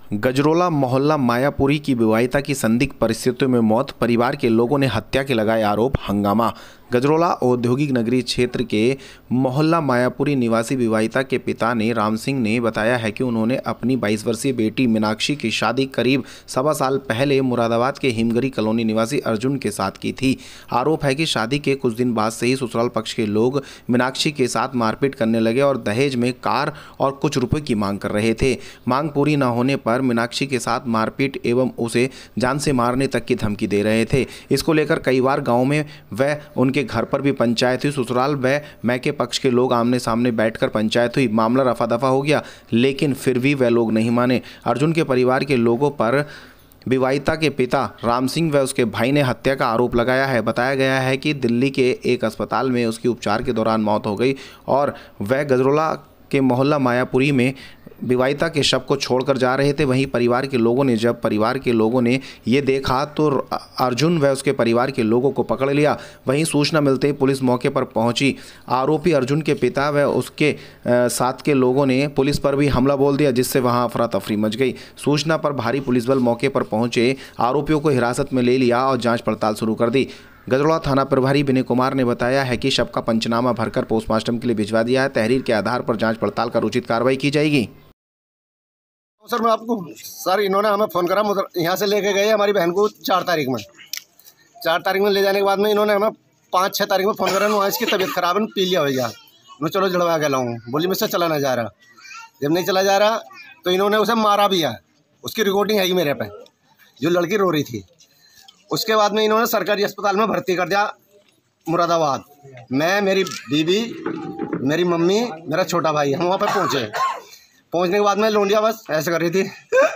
गजरोला मोहल्ला मायापुरी की विवाहिता की संदिग्ध परिस्थितियों में मौत, परिवार के लोगों ने हत्या के लगाए आरोप, हंगामा। गजरोला औद्योगिक नगरी क्षेत्र के मोहल्ला मायापुरी निवासी विवाहिता के पिता ने राम सिंह ने बताया है कि उन्होंने अपनी 22 वर्षीय बेटी मीनाक्षी की शादी करीब सवा साल पहले मुरादाबाद के हिमगिरी कॉलोनी निवासी अर्जुन के साथ की थी। आरोप है कि शादी के कुछ दिन बाद से ही ससुराल पक्ष के लोग मीनाक्षी के साथ मारपीट करने लगे और दहेज में कार और कुछ रुपए की मांग कर रहे थे। मांग पूरी न होने पर मीनाक्षी के साथ मारपीट एवं उसे जान से मारने तक की धमकी दे रहे थे। इसको लेकर कई बार गांव में व उनके घर पर भी पंचायत हुई। ससुराल व मैके पक्ष के लोग आमने सामने बैठकर पंचायत हुई। मामला रफा दफा हो गया, लेकिन फिर भी वह लोग नहीं माने। अर्जुन के परिवार के लोगों पर विवाहिता के पिता राम सिंह व उसके भाई ने हत्या का आरोप लगाया है। बताया गया है कि दिल्ली के एक अस्पताल में उसकी उपचार के दौरान मौत हो गई और वह गजरोला के मोहल्ला मायापुरी में विवाहिता के शव को छोड़कर जा रहे थे। वहीं जब परिवार के लोगों ने ये देखा तो अर्जुन व उसके परिवार के लोगों को पकड़ लिया। वहीं सूचना मिलते ही पुलिस मौके पर पहुंची। आरोपी अर्जुन के पिता व उसके साथ के लोगों ने पुलिस पर भी हमला बोल दिया, जिससे वहां अफरा तफरी मच गई। सूचना पर भारी पुलिस बल मौके पर पहुंचे, आरोपियों को हिरासत में ले लिया और जाँच पड़ताल शुरू कर दी। गजरोला थाना प्रभारी विनय कुमार ने बताया है कि शव का पंचनामा भरकर पोस्टमार्टम के लिए भिजवा दिया है। तहरीर के आधार पर जांच पड़ताल कर उचित कार्रवाई की जाएगी। सर मैं आपको इन्होंने हमें फ़ोन करा, यहाँ से लेके गए हमारी बहन को 4 तारीख में ले जाने के बाद में इन्होंने हमें 5-6 तारीख में फ़ोन करा। वहाँ इसकी तबीयत खराब है, पी लिया हो गया, मैं चलो जड़वा के लाऊँ। बोली मुझसे चला ना जा रहा। जब नहीं चला जा रहा तो इन्होंने उसे मारा भी है। उसकी रिकॉर्डिंग है मेरे पे, जो लड़की रो रही थी। उसके बाद में इन्होंने सरकारी अस्पताल में भर्ती कर दिया मुरादाबाद। मैं, मेरी बीवी, मेरी मम्मी, मेरा छोटा भाई, हम वहाँ पर पहुँचने के बाद में लोंडिया बस ऐसे कर रही थी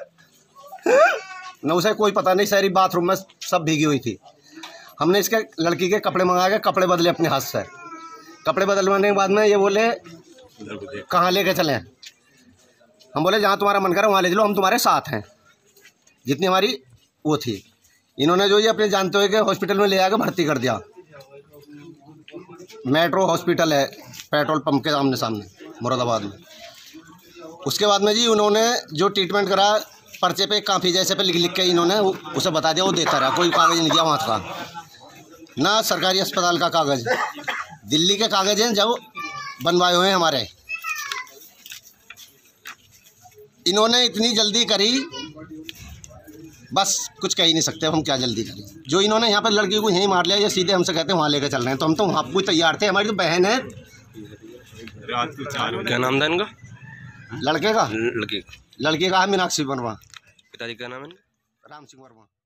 न, उसे कोई पता नहीं, सारी बाथरूम में सब भीगी हुई थी। हमने इसके लड़की के कपड़े मंगा के कपड़े बदले अपने हाथ से। कपड़े बदलवाने के बाद में ये बोले कहाँ लेके चलें। हम बोले जहाँ तुम्हारा मन करे वहाँ ले चलो, हम तुम्हारे साथ हैं। जितनी हमारी वो थी, इन्होंने जो ये अपने जानते हुए कि हॉस्पिटल में ले आकर भर्ती कर दिया। मेट्रो हॉस्पिटल है पेट्रोल पंप के आमने सामने मुरादाबाद में। उसके बाद में जी उन्होंने जो ट्रीटमेंट करा, पर्चे पे काफ़ी जैसे पे लिख के इन्होंने उसे बता दिया, वो देता रहा। कोई कागज़ नहीं दिया वहाँ का, ना सरकारी अस्पताल का कागज़, दिल्ली के कागज़ हैं जब बनवाए हुए हैं हमारे। इन्होंने इतनी जल्दी करी, बस कुछ कह ही नहीं सकते हम क्या जल्दी करें। जो इन्होंने यहाँ पर लड़की को यहीं मार लिया, ये सीधे हमसे कहते हैं वहाँ लेकर चल रहे हैं, तो हम तो वहाँ भी तैयार थे। हमारी तो बहन है। क्या नाम था इनका? लड़के का? लड़की का है मीनाक्षी वर्मा। पिताजी का नाम है? राम सिंह वर्मा।